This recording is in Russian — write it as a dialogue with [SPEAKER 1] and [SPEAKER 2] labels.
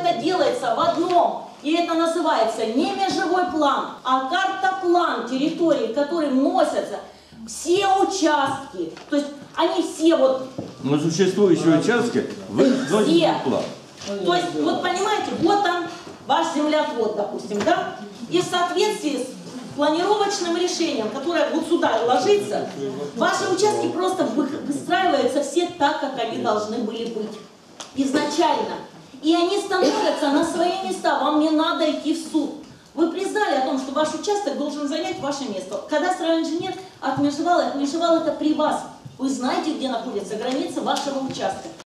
[SPEAKER 1] только делается в одном. И это называется не межевой план, а картоплан территории, в который вносятся все участки. То есть они все вот...
[SPEAKER 2] Но существующие участки вы вносите в план.
[SPEAKER 1] То есть, вот понимаете, вот там ваш землеотвод, допустим, да? И в соответствии с планировочным решением, которое вот сюда ложится, ваши участки просто выстраиваются все так, как они должны были быть изначально. И они становятся на свои места, вам не надо идти в суд. Вы признали о том, что ваш участок должен занять ваше место. Кадастровый инженер отмежевал это при вас. Вы знаете, где находится граница вашего участка.